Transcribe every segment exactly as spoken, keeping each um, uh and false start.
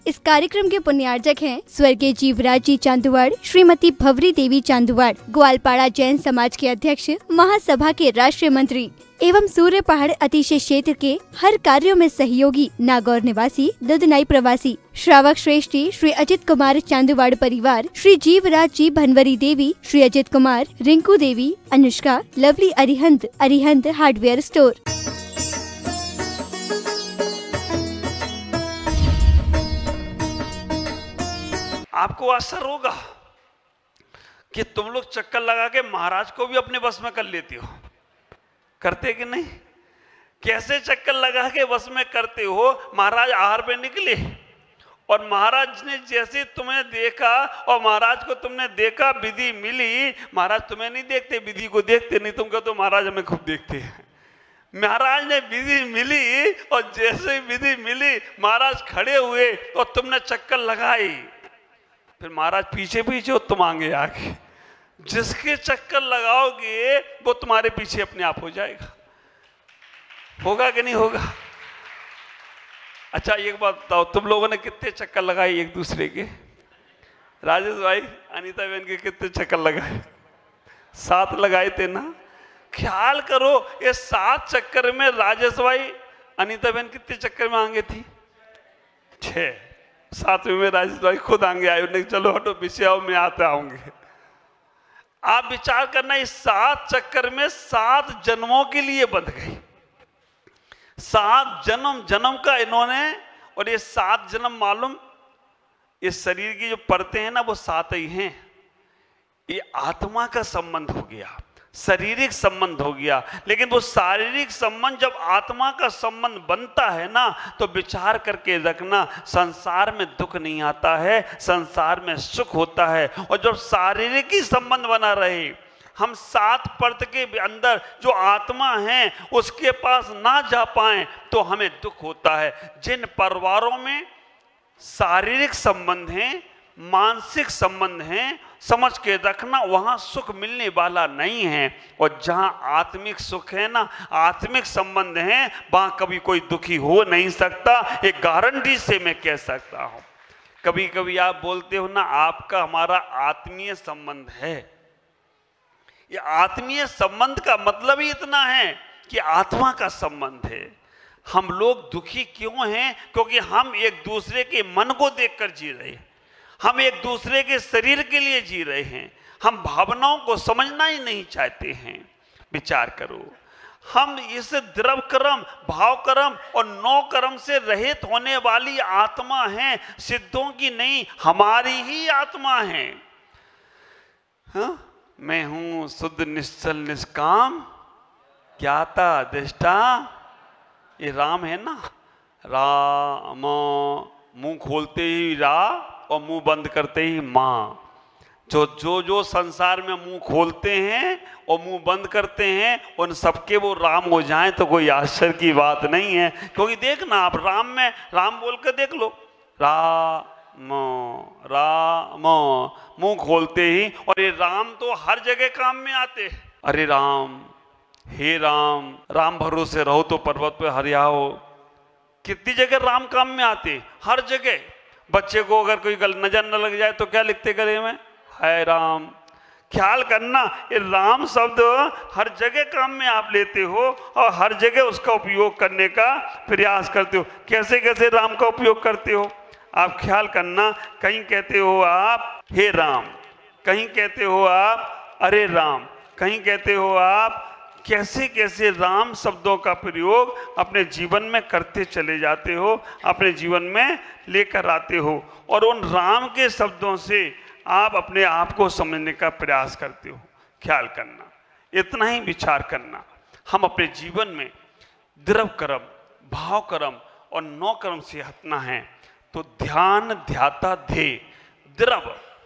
इस कार्यक्रम के पुण्यार्जक हैं स्वर्गीय जीवराज जी चांदुवाड़, श्रीमती भवरी देवी चांदुवाड़, ग्वालपाड़ा जैन समाज के अध्यक्ष, महासभा के राष्ट्रीय मंत्री एवं सूर्य पहाड़ अतिशय क्षेत्र के हर कार्यों में सहयोगी, नागौर निवासी, दुधनाई प्रवासी, श्रावक श्रेष्ठी श्री अजित कुमार चांदुवाड़ परिवार, श्री जीवराज जी भनवरी देवी, श्री अजित कुमार, रिंकू देवी, अनुष्का, लवली अरिहंत, अरिहंत हार्डवेयर स्टोर। आपको असर होगा कि तुम लोग चक्कर लगा के महाराज को भी अपने बस में कर लेती हो, करते कि नहीं? कैसे चक्कर लगा के बस में करते हो? महाराज आहार पे निकले और महाराज ने जैसे तुम्हें देखा और महाराज को तुमने देखा, विधि मिली, महाराज तुम्हें नहीं देखते, विधि को देखते नहीं, तुम कहते हो महाराज हमें खूब देखते हैं। महाराज ने विधि मिली और जैसे विधि मिली महाराज खड़े हुए और तुमने चक्कर लगाई, फिर महाराज पीछे पीछे और तुम आगे आगे। जिसके चक्कर लगाओगे वो तुम्हारे पीछे अपने आप हो जाएगा। होगा कि नहीं होगा? अच्छा एक बात बताओ, तुम लोगों ने कितने चक्कर लगाए एक दूसरे के? राजेश भाई, अनीता बहन के कितने चक्कर लगाए? सात लगाए थे ना? ख्याल करो ये सात चक्कर में राजेश भाई, अनीता बहन कितने चक्कर में आगे थी? छह। सातवें में राजेश भाई खुद आगे आए, उन्हें चलो हटो पीछे आओ, मैं आते आऊंगे। आप विचार करना, इस सात चक्कर में सात जन्मों के लिए बंध गई। सात जन्म जन्म का इन्होंने, और ये सात जन्म मालूम, ये शरीर की जो परतें हैं ना वो सात ही हैं। ये आत्मा का संबंध हो गया, शारीरिक संबंध हो गया, लेकिन वो शारीरिक संबंध जब आत्मा का संबंध बनता है ना तो विचार करके रखना, संसार में दुख नहीं आता है, संसार में सुख होता है। और जब शारीरिक ही संबंध बना रहे, हम सात परत के अंदर जो आत्मा है उसके पास ना जा पाए तो हमें दुख होता है। जिन परिवारों में शारीरिक संबंध हैं, मानसिक संबंध हैं, समझ के रखना वहां सुख मिलने वाला नहीं है। और जहां आत्मिक सुख है ना, आत्मिक संबंध है, वहां कभी कोई दुखी हो नहीं सकता। एक गारंटी से मैं कह सकता हूं। कभी कभी आप बोलते हो ना आपका हमारा आत्मीय संबंध है। ये आत्मीय संबंध का मतलब ही इतना है कि आत्मा का संबंध है। हम लोग दुखी क्यों हैं? क्योंकि हम एक दूसरे के मन को देखकर जी रहे हैं, हम एक दूसरे के शरीर के लिए जी रहे हैं, हम भावनाओं को समझना ही नहीं चाहते हैं। विचार करो, हम इस द्रव कर्म, भाव कर्म और नौ कर्म से रहित होने वाली आत्मा है, सिद्धों की नहीं, हमारी ही आत्मा है। हाँ? मैं हूं शुद्ध निश्चल निष्काम ज्ञाता दृष्टा। ये राम है ना, राम, मुंह खोलते ही रा और मुंह बंद करते ही माँ। जो जो जो संसार में मुंह खोलते हैं और मुंह बंद करते हैं उन सबके वो राम हो जाएं तो कोई आश्चर्य की बात नहीं है। क्योंकि देखना आप राम में, राम बोल कर देख लो, राम राम, मुंह खोलते ही, और ये राम तो हर जगह काम में आते। अरे राम, हे राम, राम भरोसे रहो तो पर्वत पे हरियाओ। कितनी जगह राम काम में आते, हर जगह। बच्चे को अगर कोई गल नजर न लग जाए तो क्या लिखते गले में? है राम। ख्याल करना, ये राम शब्द हर जगह काम में आप लेते हो और हर जगह उसका उपयोग करने का प्रयास करते हो। कैसे कैसे राम का उपयोग करते हो आप ख्याल करना। कहीं कहते हो आप हे राम, कहीं कहते हो आप अरे राम, कहीं कहते हो आप, कैसे कैसे राम शब्दों का प्रयोग अपने जीवन में करते चले जाते हो, अपने जीवन में लेकर आते हो। और उन राम के शब्दों से आप अपने आप को समझने का प्रयास करते हो। ख्याल करना, इतना ही विचार करना। हम अपने जीवन में द्रव कर्म, भाव कर्म और नौ कर्म से हटना है तो ध्यान ध्याता ध्येय, द्रव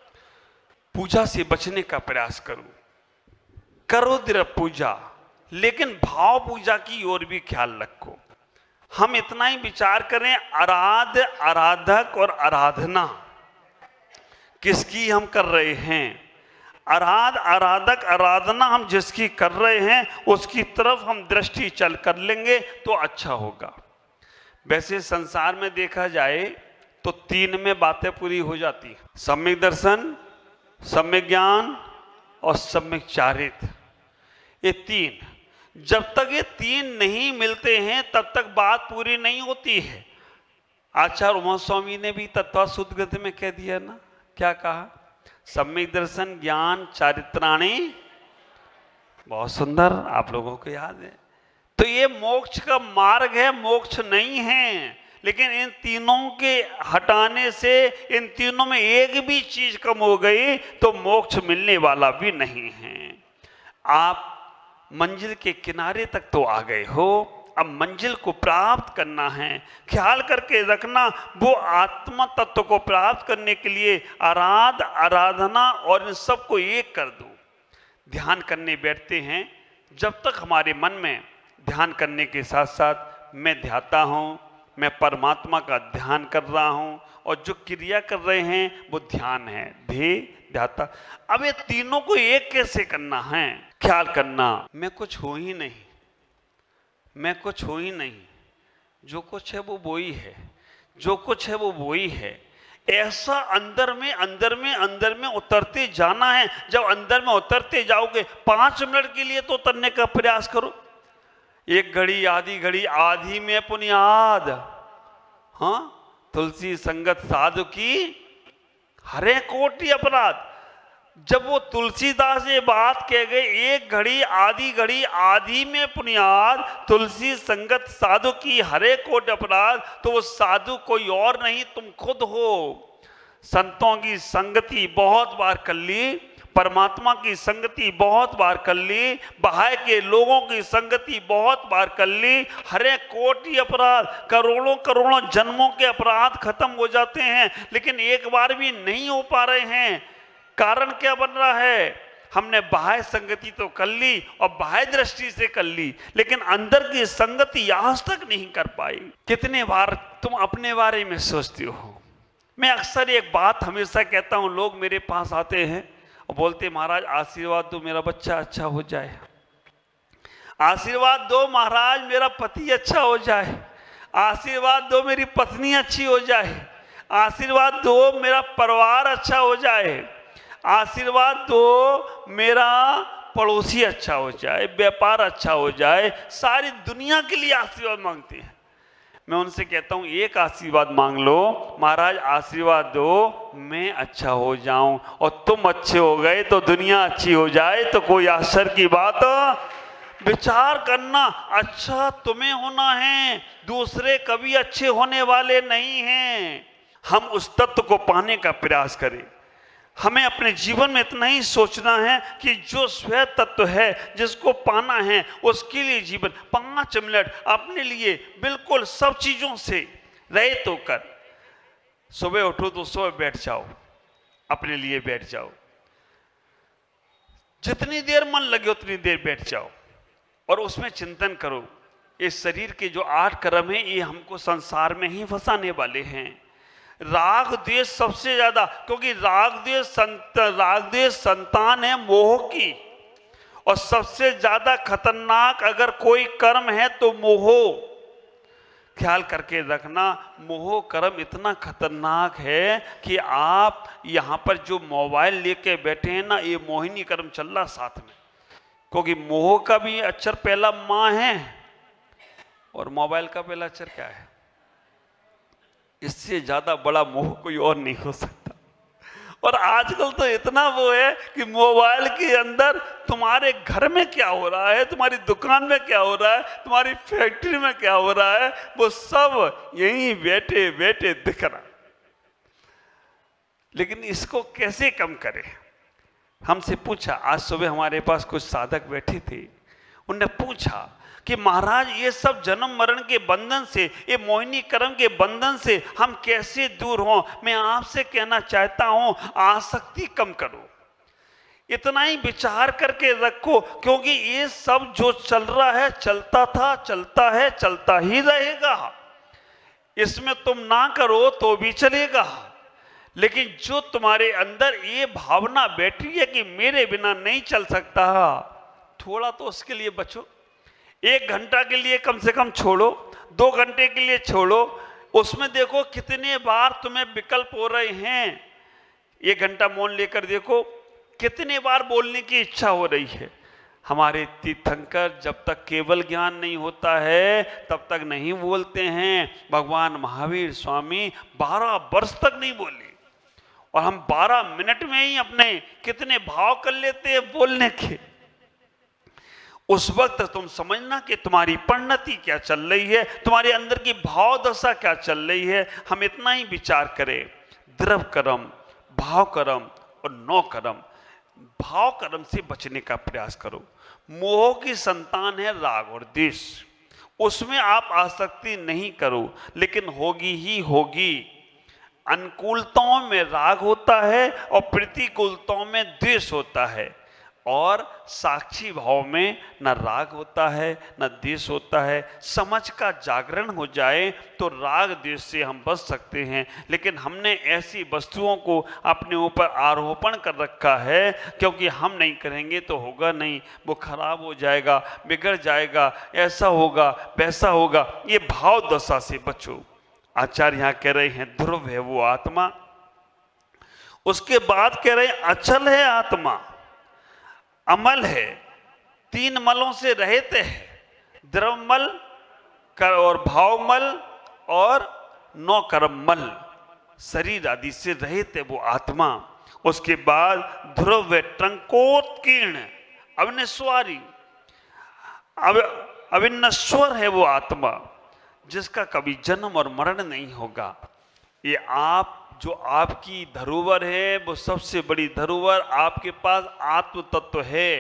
पूजा से बचने का प्रयास करो। करो द्रव पूजा, लेकिन भाव पूजा की ओर भी ख्याल रखो। हम इतना ही विचार करें, आराध्य, आराधक और आराधना किसकी हम कर रहे हैं। आराध, आराधक, आराधना हम जिसकी कर रहे हैं उसकी तरफ हम दृष्टि चल कर लेंगे तो अच्छा होगा। वैसे संसार में देखा जाए तो तो तीन में बातें पूरी हो जाती है, सम्यक दर्शन, सम्यक ज्ञान और सम्यक चारित्र। ये तीन, जब तक ये तीन नहीं मिलते हैं तब तक बात पूरी नहीं होती है। आचार्य उमा स्वामी ने भी तत्व शुद्ध ग्रंथ में कह दिया ना, क्या कहा? सम्यक दर्शन ज्ञान चारित्राणी। बहुत सुंदर, आप लोगों को याद है। तो ये मोक्ष का मार्ग है, मोक्ष नहीं है। लेकिन इन तीनों के हटाने से, इन तीनों में एक भी चीज कम हो गई तो मोक्ष मिलने वाला भी नहीं है। आप मंजिल के किनारे तक तो आ गए हो, अब मंजिल को प्राप्त करना है। ख्याल करके रखना, वो आत्मा तत्व को प्राप्त करने के लिए आराध आराधना और इन सबको एक कर दो। ध्यान करने बैठते हैं, जब तक हमारे मन में ध्यान करने के साथ साथ मैं ध्याता हूँ, मैं परमात्मा का ध्यान कर रहा हूँ, और जो क्रिया कर रहे हैं वो ध्यान है, ध्येय ध्याता। अब ये तीनों को एक कैसे करना है? ख्याल करना, मैं कुछ हो ही नहीं, मैं कुछ हो ही नहीं, जो कुछ है वो वो ही है, जो कुछ है वो वो ही है। ऐसा अंदर में अंदर में अंदर में उतरते जाना है। जब अंदर में उतरते जाओगे, पांच मिनट के लिए तो उतरने का प्रयास करो। एक घड़ी, आधी घड़ी, आधी में पुनियाद, हाँ, तुलसी संगत साधु की हरे कोटि अपराध। जब वो तुलसीदास ये बात कह गए, एक घड़ी, आधी घड़ी, आधी में पुनियाद, तुलसी संगत साधु की हरे कोटि अपराध, तो वो साधु कोई और नहीं, तुम खुद हो। संतों की संगति बहुत बार कर ली, परमात्मा की संगति बहुत बार कर ली, बाहर के लोगों की संगति बहुत बार कर ली। हरे कोटि अपराध, करोड़ों करोड़ों जन्मों के अपराध खत्म हो जाते हैं, लेकिन एक बार भी नहीं हो पा रहे हैं। कारण क्या बन रहा है? हमने बाह्य संगति तो कर ली और बाह्य दृष्टि से कर ली, लेकिन अंदर की संगति आज तक नहीं कर पाई। कितने बार तुम अपने बारे में सोचते हो? मैं अक्सर एक बात हमेशा कहता हूं, लोग मेरे पास आते हैं और बोलते, महाराज आशीर्वाद दो मेरा बच्चा अच्छा हो जाए, आशीर्वाद दो महाराज मेरा पति अच्छा हो जाए, आशीर्वाद दो मेरी पत्नी अच्छी हो जाए, आशीर्वाद दो मेरा परिवार अच्छा हो जाए, आशीर्वाद दो मेरा पड़ोसी अच्छा हो जाए, व्यापार अच्छा हो जाए। सारी दुनिया के लिए आशीर्वाद मांगते हैं। मैं उनसे कहता हूं, एक आशीर्वाद मांग लो, महाराज आशीर्वाद दो मैं अच्छा हो जाऊं, और तुम अच्छे हो गए तो दुनिया अच्छी हो जाए, तो कोई आश्चर्य की बात? विचार करना, अच्छा तुम्हें होना है, दूसरे कभी अच्छे होने वाले नहीं हैं। हम उस तत्व को पाने का प्रयास करें। हमें अपने जीवन में इतना ही सोचना है कि जो स्व तत्व है, जिसको पाना है, उसके लिए जीवन पांच मिनट अपने लिए बिल्कुल सब चीजों से रहित होकर, सुबह उठो तो सुबह बैठ जाओ, अपने लिए बैठ जाओ, जितनी देर मन लगे उतनी देर बैठ जाओ और उसमें चिंतन करो। इस शरीर के जो आठ कर्म हैं, ये हमको संसार में ही फंसाने वाले हैं। राग द्वेष सबसे ज्यादा, क्योंकि राग द्वेष संत राग द्वेष संतान है मोह की, और सबसे ज्यादा खतरनाक अगर कोई कर्म है तो मोह। ख्याल करके रखना, मोह कर्म इतना खतरनाक है कि आप यहाँ पर जो मोबाइल लेके बैठे हैं ना, ये मोहिनी कर्म चल रहा साथ में, क्योंकि मोह का भी अक्षर पहला माँ है और मोबाइल का पहला अक्षर क्या है? इससे ज्यादा बड़ा मोह कोई और नहीं हो सकता। और आजकल तो इतना वो है कि मोबाइल के अंदर तुम्हारे घर में क्या हो रहा है, तुम्हारी दुकान में क्या हो रहा है, तुम्हारी फैक्ट्री में क्या हो रहा है, वो सब यहीं बैठे बैठे दिख रहा। लेकिन इसको कैसे कम करें? हमसे पूछा, आज सुबह हमारे पास कुछ साधक बैठे थे, उनने पूछा कि महाराज ये सब जन्म मरण के बंधन से, ये मोहिनी कर्म के बंधन से हम कैसे दूर हों? मैं आपसे कहना चाहता हूं, आसक्ति कम करो, इतना ही विचार करके रखो, क्योंकि ये सब जो चल रहा है, चलता था, चलता है, चलता ही रहेगा। इसमें तुम ना करो तो भी चलेगा, लेकिन जो तुम्हारे अंदर ये भावना बैठी है कि मेरे बिना नहीं चल सकता, थोड़ा तो उसके लिए बचो। एक घंटा के लिए कम से कम छोड़ो, दो घंटे के लिए छोड़ो, उसमें देखो कितने बार तुम्हें विकल्प हो रहे हैं। एक घंटा मौन लेकर देखो कितने बार बोलने की इच्छा हो रही है। हमारे तीर्थंकर जब तक केवल ज्ञान नहीं होता है तब तक नहीं बोलते हैं। भगवान महावीर स्वामी बारह वर्ष तक नहीं बोले, और हम बारह मिनट में ही अपने कितने भाव कर लेते हैं बोलने के। उस वक्त तुम समझना कि तुम्हारी परिणति क्या चल रही है, तुम्हारे अंदर की भाव दशा क्या चल रही है। हम इतना ही विचार करें। द्रव कर्म, भाव कर्म और नौ कर्म। भाव कर्म से बचने का प्रयास करो। मोह की संतान है राग और द्वेष, उसमें आप आसक्ति नहीं करो, लेकिन होगी ही होगी। अनुकूलताओं में राग होता है और प्रतिकूलताओं में द्वेष होता है, और साक्षी भाव में न राग होता है न द्वेष होता है। समझ का जागरण हो जाए तो राग द्वेष से हम बच सकते हैं, लेकिन हमने ऐसी वस्तुओं को अपने ऊपर आरोपण कर रखा है, क्योंकि हम नहीं करेंगे तो होगा नहीं, वो खराब हो जाएगा, बिगड़ जाएगा, ऐसा होगा वैसा होगा। ये भाव दशा से बचो। आचार्य यहाँ कह रहे हैं ध्रुव है वो आत्मा। उसके बाद कह रहे हैं अचल है आत्मा, अमल है, तीन मलों से रहित है। द्रवमल कर और भावमल और नौ कर्ममल, शरीर आदि से रहित है वो आत्मा। उसके बाद ध्रुव ट्रंकोत्कीर्ण अविनश्वरी, अब अविनश्वर है वो आत्मा, जिसका कभी जन्म और मरण नहीं होगा। ये आप जो आपकी धरोहर है वो सबसे बड़ी धरोहर आपके पास आत्म तत्व है,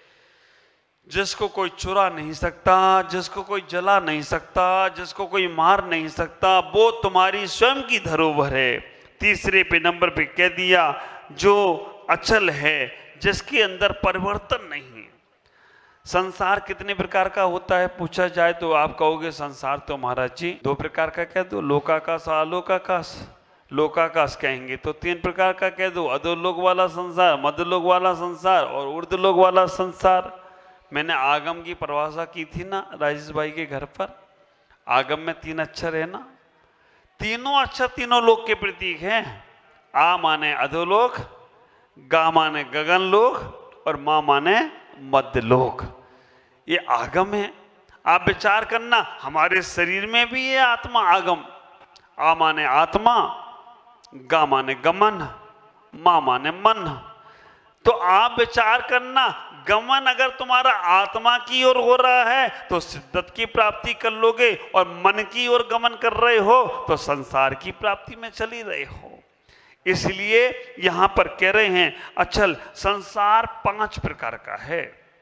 जिसको कोई चुरा नहीं सकता, जिसको कोई जला नहीं सकता, जिसको कोई मार नहीं सकता, वो तुम्हारी स्वयं की धरोहर है। तीसरे पे नंबर पे कह दिया जो अचल है, जिसके अंदर परिवर्तन नहीं। संसार कितने प्रकार का होता है पूछा जाए तो आप कहोगे संसार तो महाराज जी दो प्रकार का कह दो, लोकाकाश अलोकाकाश। लोकाकाश कहेंगे तो तीन प्रकार का कह दो, अधोलोक वाला संसार, मध्यलोक वाला संसार और ऊर्ध्वलोक वाला संसार। मैंने आगम की परिभाषा की थी ना राजेश भाई के घर पर। आगम में तीन अक्षर है ना, तीनों अक्षर तीनों लोक के प्रतीक हैं। आ माने अधोलोक, गा माने गगनलोक और मां माने मध्यलोक। ये आगम है। आप विचार करना, हमारे शरीर में भी ये आत्मा आगम। आ माने आत्मा, गा माने गमन, मां माने मन। तो आप विचार करना, गमन अगर तुम्हारा आत्मा की ओर हो रहा है तो सिद्धत की प्राप्ति कर लोगे, और मन की ओर गमन कर रहे हो तो संसार की प्राप्ति में चली रहे हो। इसलिए यहां पर कह रहे हैं अचल संसार पांच प्रकार का है।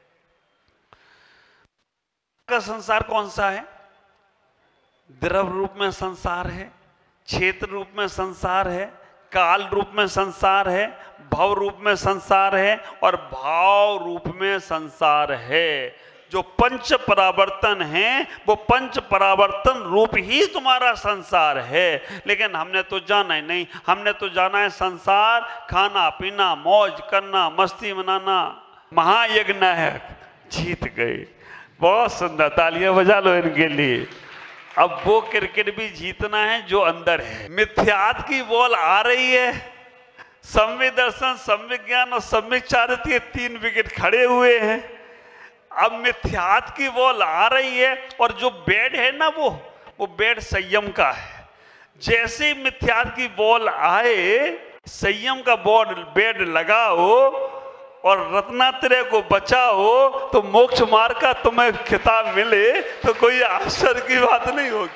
का संसार कौन सा है? द्रव रूप में संसार है, क्षेत्र रूप में संसार है, काल रूप में संसार है, भव रूप में संसार है और भाव रूप में संसार है। जो पंच परावर्तन हैं वो पंच परावर्तन रूप ही तुम्हारा संसार है। लेकिन हमने तो जाना ही नहीं, हमने तो जाना है संसार खाना पीना मौज करना मस्ती मनाना। महायज्ञ नायक जीत गए, बहुत सुंदर, तालियां बजा लो इनके लिए। अब वो क्रिकेट भी जीतना है जो अंदर है। मिथ्यात की बॉल आ रही है, सम्यक दर्शन, सम्यक ज्ञान और सम्यक चारित्र्य तीन विकेट खड़े हुए हैं। अब मिथ्यात की बॉल आ रही है और जो बैट है ना वो वो बैट संयम का है। जैसे ही मिथ्यात की बॉल आए, संयम का बॉल बैट लगाओ और रत्नात्रय को बचाओ तो मोक्ष मार्ग का तुम्हें खिताब मिले तो कोई आश्चर्य की बात नहीं होगी।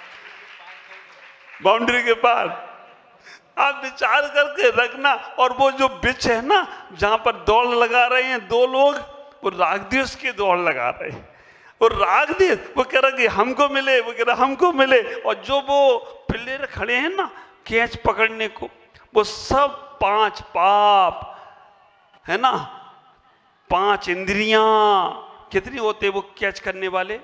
बाउंड्री के पार आप विचार करके रखना। और वो जो बिच है ना जहां पर दौड़ लगा रहे हैं दो लोग, वो राग द्वेष की दौड़ लगा रहे हैं। वो राग द्वेष, वो कह रहा कि हमको मिले, वो कह रहा हमको मिले। और जो वो प्लेयर खड़े हैं ना कैच पकड़ने को, वो सब पांच पाप है ना, पांच इंद्रियां कितनी होते वो कैच करने वाले?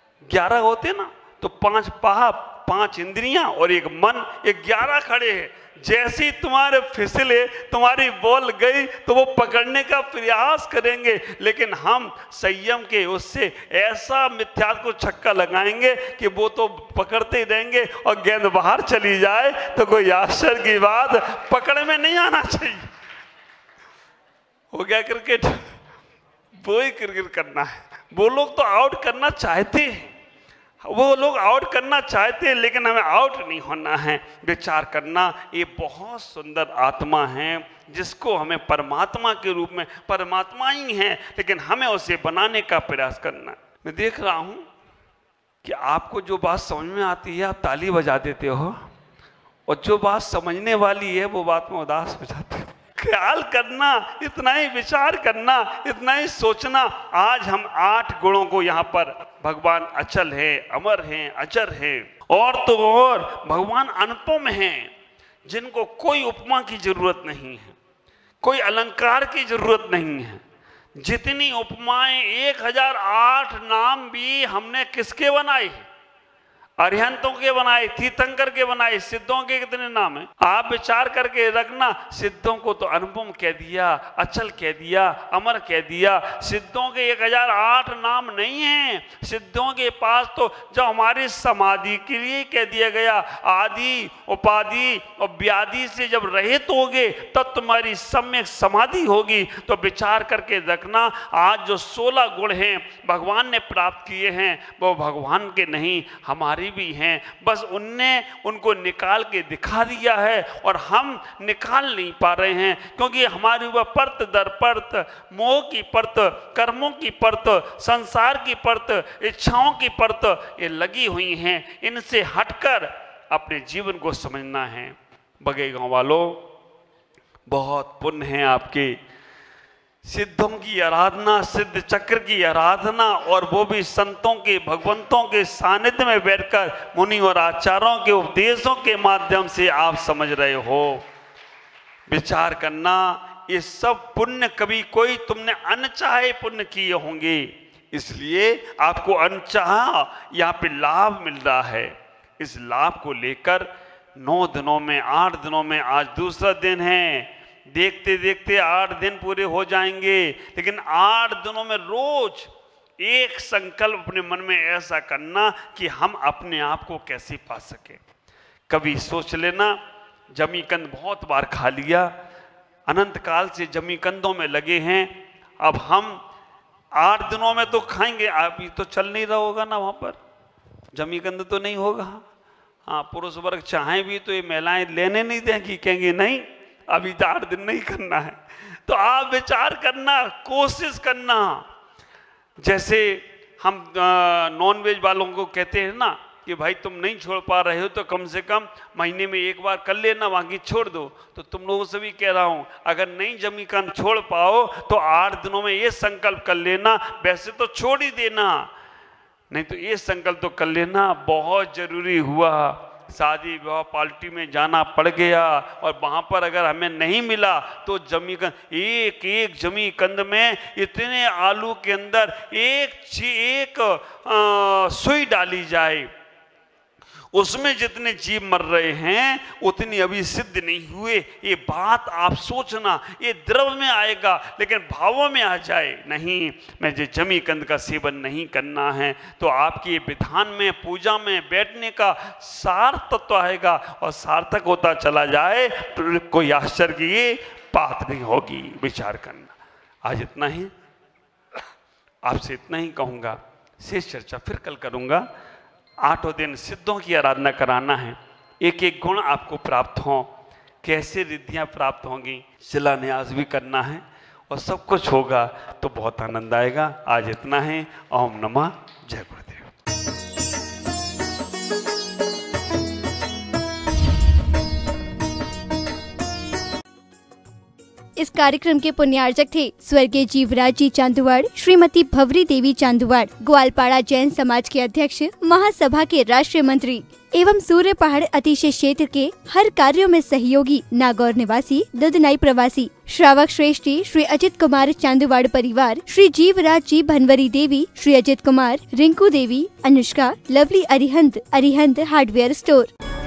ग्यारह होते ना। तो पांच पाप, पांच इंद्रियां और एक मन, ये ग्यारह खड़े हैं। जैसे ही तुम्हारे फिसले, तुम्हारी बॉल गई तो वो पकड़ने का प्रयास करेंगे, लेकिन हम संयम के उससे ऐसा मिथ्यात्व को छक्का लगाएंगे कि वो तो पकड़ते ही रहेंगे और गेंद बाहर चली जाए तो कोई आश्चर्य की बात, पकड़ में नहीं आना चाहिए। हो गया क्रिकेट, वो ही क्रिकेट करना है। वो लोग तो आउट करना चाहते हैं, वो लोग आउट करना चाहते हैं, लेकिन हमें आउट नहीं होना है। विचार करना ये बहुत सुंदर आत्मा है जिसको हमें परमात्मा के रूप में, परमात्मा ही है लेकिन हमें उसे बनाने का प्रयास करना है। मैं देख रहा हूं कि आपको जो बात समझ में आती है आप ताली बजा देते हो, और जो बात समझने वाली है वो बात में उदास हो जाते हो। ख्याल करना, इतना ही विचार करना, इतना ही सोचना। आज हम आठ गुणों को यहाँ पर, भगवान अचल है, अमर हैं, अचर है, और तो और भगवान अनुपम हैं जिनको कोई उपमा की जरूरत नहीं है, कोई अलंकार की जरूरत नहीं है। जितनी उपमाएं, एक हजार आठ नाम भी हमने किसके बनाए? अरिहंतों के बनाए, तीर्थंकर के बनाए। सिद्धों के कितने नाम हैं? आप विचार करके रखना। सिद्धों को तो अनुपम कह दिया, अचल कह दिया, अमर कह दिया। सिद्धों के एक हजार आठ नाम नहीं हैं। सिद्धों के पास तो जब हमारी समाधि के लिए कह दिया गया, आदि उपाधि और व्याधि से जब रहित होगे तब तुम्हारी सम्यक समाधि होगी। तो विचार करके रखना, आज जो सोलह गुण हैं भगवान ने प्राप्त किए हैं वो भगवान के नहीं, हमारी भी हैं। बस उनने उनको निकाल के दिखा दिया है और हम निकाल नहीं पा रहे हैं, क्योंकि हमारे ऊपर परत दर परत, मोह की परत, कर्मों की परत, संसार की परत, इच्छाओं की परत ये लगी हुई हैं। इनसे हटकर अपने जीवन को समझना है। बगेगांव वालों, बहुत पुण्य है आपके। सिद्धों की आराधना, सिद्ध चक्र की आराधना, और वो भी संतों के, भगवंतों के सानिध्य में बैठकर मुनि और आचार्यों के उपदेशों के माध्यम से आप समझ रहे हो। विचार करना, ये सब पुण्य कभी कोई तुमने अनचाहे पुण्य किए होंगे, इसलिए आपको अनचाहा यहाँ पे लाभ मिल रहा है। इस लाभ को लेकर नौ दिनों में, आठ दिनों में, आज दूसरा दिन है, देखते देखते आठ दिन पूरे हो जाएंगे, लेकिन आठ दिनों में रोज एक संकल्प अपने मन में ऐसा करना कि हम अपने आप को कैसे पा सके। कभी सोच लेना, जमीकंद बहुत बार खा लिया, अनंत काल से जमीकंदों में लगे हैं, अब हम आठ दिनों में तो खाएंगे। आप ये तो चल नहीं रहा होगा ना, वहां पर जमीकंद तो नहीं होगा। हाँ, पुरुष वर्ग चाहें भी तो ये महिलाएं लेने नहीं देंगी, कहेंगे नहीं अभी तो आठ दिन नहीं करना है। तो आप विचार करना, कोशिश करना। जैसे हम नॉन वेज वालों को कहते हैं ना कि भाई तुम नहीं छोड़ पा रहे हो तो कम से कम महीने में एक बार कर लेना, बाकी छोड़ दो। तो तुम लोगों से भी कह रहा हूं, अगर नहीं जमीकंद छोड़ पाओ तो आठ दिनों में ये संकल्प कर लेना। वैसे तो छोड़ ही देना, नहीं तो ये संकल्प तो कर लेना। बहुत जरूरी हुआ, शादी विवाह पार्टी में जाना पड़ गया और वहाँ पर अगर हमें नहीं मिला तो जमीकंद, एक एक जमीकंद में इतने आलू के अंदर एक एक सुई डाली जाए, उसमें जितने जीव मर रहे हैं उतनी अभी सिद्ध नहीं हुए। ये बात आप सोचना, ये द्रव में आएगा लेकिन भावों में आ जाए नहीं, मैं जो जमीकंद का सेवन नहीं करना है, तो आपकी ये विधान में, पूजा में बैठने का सार तत्व आएगा और सार्थक होता चला जाए तो कोई आश्चर्य की ये बात नहीं होगी। विचार करना। आज इतना ही, आपसे इतना ही कहूँगा, शेष चर्चा फिर कल करूँगा। आठों दिन सिद्धों की आराधना कराना है, एक एक गुण आपको प्राप्त हो, कैसे रिद्धियां प्राप्त होंगी, शिलान्यास भी करना है और सब कुछ होगा तो बहुत आनंद आएगा। आज इतना है। ओम नमः, जय गुरुदेव। इस कार्यक्रम के पुण्यार्चक थे स्वर्गीय जीवराज जी चांदुवाड़, श्रीमती भवरी देवी चांदुवाड़, ग्वालपाड़ा जैन समाज के अध्यक्ष, महासभा के राष्ट्रीय मंत्री एवं सूर्य पहाड़ अतिशय क्षेत्र के हर कार्यों में सहयोगी, नागौर निवासी, दुधनाई प्रवासी, श्रावक श्रेष्ठी श्री अजित कुमार चांदुवाड़ परिवार, श्री जीवराज जी भनवरी देवी, श्री अजित कुमार, रिंकू देवी, अनुष्का, लवली अरिहंत, अरिहंत हार्डवेयर स्टोर।